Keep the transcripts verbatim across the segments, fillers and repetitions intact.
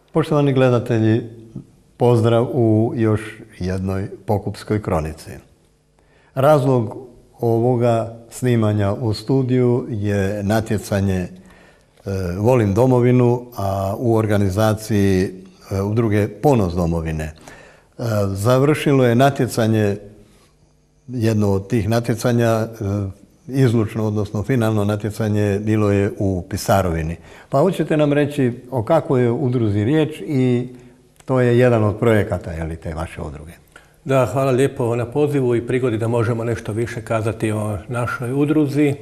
Poštovani gledatelji, pozdrav u još jednoj Pokupskoj kronici. Razlog ovoga snimanja u studiju je natjecanje e, Volim domovinu, a u organizaciji e, udruge Ponos domovine. E, završilo je natjecanje, jedno od tih natjecanja, e, izlučno, odnosno finalno natjecanje bilo je u Pisarovini. Pa hoćete nam reći o kakvoj je udruzi riječ i to je jedan od projekata, je li, te vaše udruge? Da, hvala lijepo na pozivu i prigodi da možemo nešto više kazati o našoj udruzi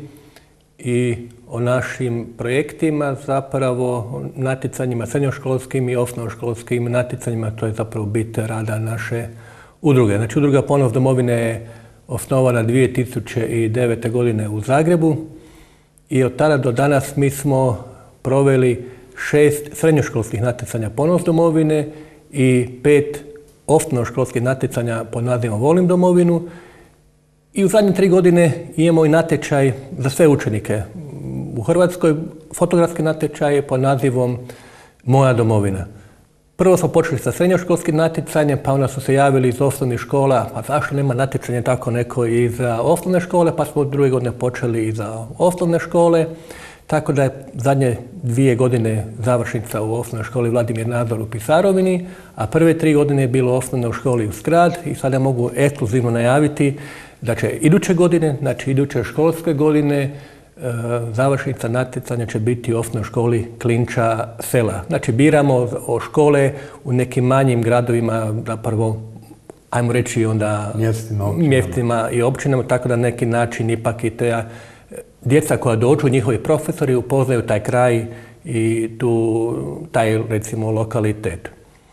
i o našim projektima, zapravo natjecanjima srednjoškolskim i osnovnoškolskim natjecanjima. To je zapravo bit rada naše udruge. Znači, udruga Ponos domovine je osnovana dvije tisuće devete. godine u Zagrebu i od tada do danas mi smo proveli šest srednjoškolskih natjecanja Ponos domovine i pet osnovnoškolskih natjecanja pod nazivom Volim domovinu. I u zadnje tri godine imamo i natječaj za sve učenike u Hrvatskoj, fotografski natječaj pod nazivom Moja domovina. Prvo smo počeli sa srednjoškolskim natjecanjem, pa onda su se javili iz osnovnih škola, pa zašto nema natjecanja tako neko i za osnovne škole, pa smo druge godine počeli i za osnovne škole. Tako da je zadnje dvije godine završnica u osnovnoj školi Vladimir Nazor u Pisarovini, a prve tri godine je bilo osnovno u školi u Skrad i sada mogu ekskluzivno najaviti da će iduće godine, znači iduće školske godine, završnica natjecanja će biti u osnovnoj školi Klinča sela. Znači biramo o škole u nekim manjim gradovima, zapravo, ajmo reći onda mjestima, mjestima i općinama, tako da na neki način ipak i te djeca koja dođu, njihovi profesori upoznaju taj kraj i tu, taj, recimo, lokalitet.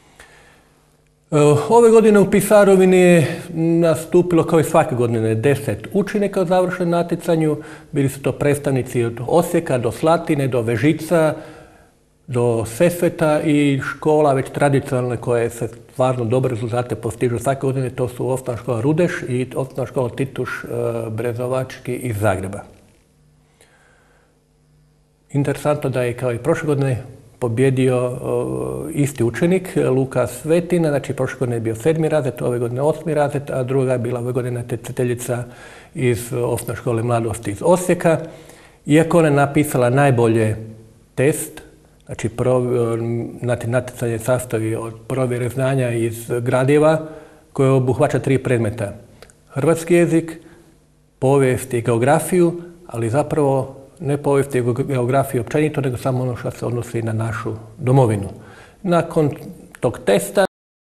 Ove godine u Pisarovini je nastupilo, kao i svake godine, deset učenika u završenom natjecanju. Bili su to predstavnici od Osijeka do Slatine, do Vežica, do Sesveta i škola već tradicionalne koje se stvarno dobre rezultate postižu svake godine. To su osnovna škola Rudeš i osnovna škola Tituš Brezovački iz Zagreba. Interesantno da je kao i prošle godine pobjedio uh, isti učenik, Luka Svetina, znači prošle godine je bio sedmi razred, ove godine osmi razred, a druga je bila ove godine natjecateljica iz osnovne škole mladosti iz Osijeka. Iako ona je napisala najbolje test, znači natjecanje sastoji od provjere znanja iz gradiva koje obuhvaća tri predmeta. Hrvatski jezik, povijest i geografiju, ali zapravo ne povijest i geografiju općenito, nego samo ono što se odnosi na našu domovinu. Nakon tog testa